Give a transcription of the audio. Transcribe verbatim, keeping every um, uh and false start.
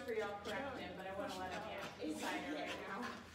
for y'all correct him, but I want to let him get Cider right now.